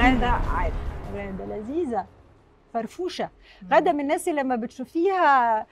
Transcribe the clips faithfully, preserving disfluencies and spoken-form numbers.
غادة عادل. غادة لذيذة فرفوشة. غادة من الناس اللي لما بتشوفيها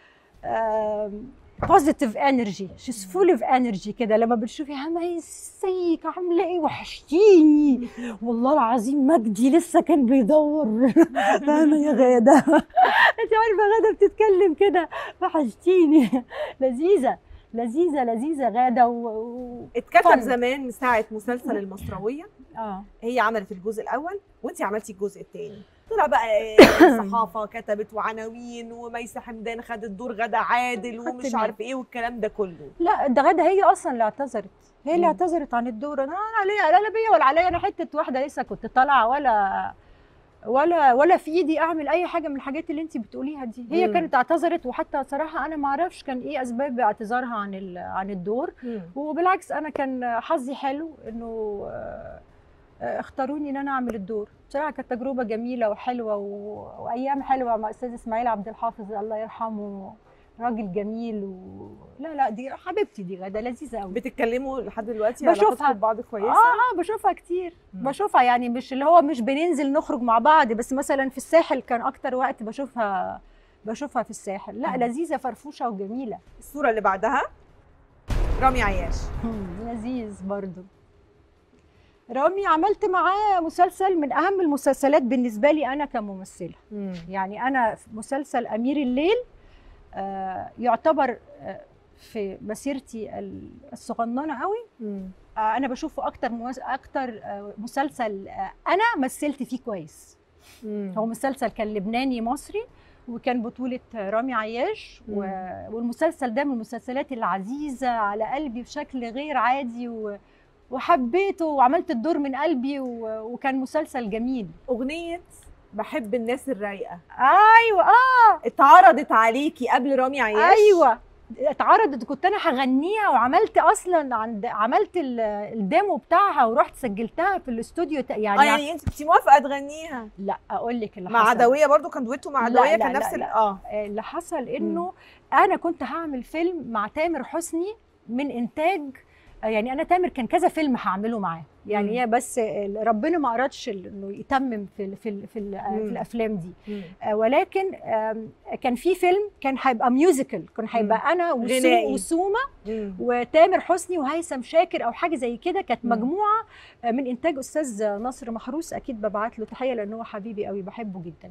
بوزيتيف انرجي، شيز فول اوف انرجي كده. لما بتشوفيها ما ازيك عامله ايه وحشتيني والله العظيم مجدي لسه كان بيدور فاهمه يا غادة. انت عارفه غادة بتتكلم كده وحشتيني. لذيذه لذيذه لذيذه غادة. و... اتكتب زمان ساعه مسلسل المصراويه. اه هي عملت الجزء الاول وانت عملتي الجزء الثاني. طلع بقى الصحافه كتبت وعناوين وميسة حمدان خدت دور غادة عادل ومش عارفه ايه والكلام ده كله. لا ده غادة هي اصلا اللي اعتذرت، هي اللي اعتذرت عن الدور. انا عليا لا لا بيا ولا عليا، انا حته واحده لسه كنت طالعه ولا ولا ولا في ايدي اعمل اي حاجه من الحاجات اللي انت بتقوليها دي. هي مم. كانت اعتذرت، وحتى صراحه انا ما اعرفش كان ايه اسباب اعتذارها عن عن الدور. مم. وبالعكس انا كان حظي حلو انه اختاروني ان انا اعمل الدور. بصراحه كانت تجربه جميله وحلوه و... وايام حلوه مع استاذ اسماعيل عبد الحافظ الله يرحمه، راجل جميل. و... لا لا دي حبيبتي دي غادة لذيذه قوي. بتتكلموا لحد دلوقتي؟ بشوفها ببعض كويسه؟ اه اه بشوفها كتير. مم. بشوفها يعني مش اللي هو مش بننزل نخرج مع بعض، بس مثلا في الساحل كان اكتر وقت بشوفها بشوفها في الساحل. لا مم. لذيذه فرفوشه وجميله. الصوره اللي بعدها رامي عياش. لذيذ برضو. رامي عملت معاه مسلسل من اهم المسلسلات بالنسبه لي انا كممثله. مم. يعني انا في مسلسل امير الليل آه يعتبر آه في مسيرتي الصغننه قوي. مم. آه انا بشوفه اكتر موز... اكتر آه مسلسل آه انا مثلت فيه كويس. مم. هو مسلسل كان لبناني مصري، وكان بطولة رامي عياش. و... والمسلسل ده من المسلسلات العزيزة على قلبي بشكل غير عادي، و... وحبيته وعملت الدور من قلبي. و... وكان مسلسل جميل. أغنية بحب الناس الرايقة ايوه اه اتعرضت عليكي قبل رامي عياش؟ ايوه اتعرضت، كنت انا هغنيها وعملت اصلا عند عملت الديمو بتاعها ورحت سجلتها في الاستوديو يعني. اه يعني انت كنت موافقه تغنيها؟ لا اقول لك اللي مع حصل. مع عدويه برضو كان دويتو مع عدويه كان لا نفس لا لا. اه اللي حصل انه م. انا كنت هعمل فيلم مع تامر حسني من انتاج، يعني انا تامر كان كذا فيلم هعمله معاه يعني. هي بس ربنا ما ارادش انه يتمم في في في, في الافلام دي. مم. ولكن كان في فيلم كان هيبقى ميوزيكال، كان هيبقى انا وسومه وتامر حسني وهيثم شاكر او حاجه زي كده. كانت مجموعه من انتاج استاذ نصر محروس، اكيد ببعت له تحيه لانه هو حبيبي قوي بحبه جدا.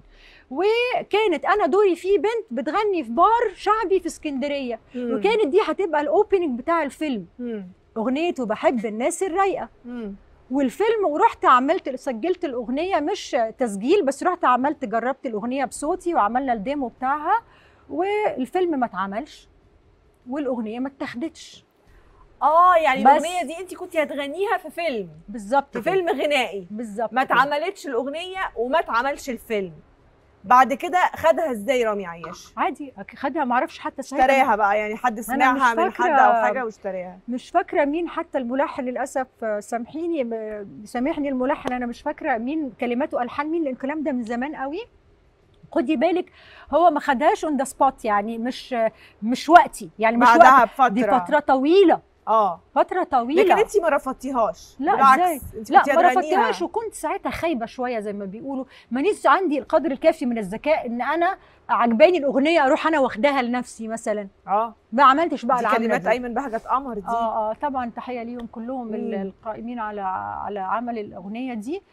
وكانت انا دوري فيه بنت بتغني في بار شعبي في اسكندريه، وكانت دي هتبقى الاوبننج بتاع الفيلم. مم. اغنيه وبحب الناس الرايقه. والفيلم ورحت عملت سجلت الاغنيه مش تسجيل بس، رحت عملت جربت الاغنيه بصوتي وعملنا الديمو بتاعها، والفيلم ما اتعملش والاغنيه ما اتاخدتش. اه يعني الاغنيه دي انت كنتي هتغنيها في فيلم بالظبط، في فيلم غنائي بالظبط. ما اتعملتش الاغنيه وما اتعملش الفيلم. بعد كده خدها ازاي رامي عياش؟ عادي خدها، ما اعرفش حتى اشتراها بقى يعني، حد سمعها من حد او حاجه واشتراها. مش فاكره مين حتى الملحن للاسف، سامحيني سامحني الملحن، انا مش فاكره مين كلماته الحان مين لان الكلام ده من زمان قوي. خدي بالك هو ما خدهاش اون ذا سبوت يعني، مش مش وقتي يعني، مش بعدها بفترة. دي فتره طويله اه فتره طويله. لكن انت ما رفضتيهاش؟ لا بالعكس انت لا ما رفضتيهاش، وكنت ساعتها خايبه شويه زي ما بيقولوا، مانيش عندي القدر الكافي من الذكاء ان انا عجباني الاغنيه اروح انا واخداها لنفسي مثلا. اه ما عملتش بقى العمل دي. كلمات ايمن بهجت قمر دي. اه اه طبعا تحيه ليهم كلهم مم. القائمين على على عمل الاغنيه دي.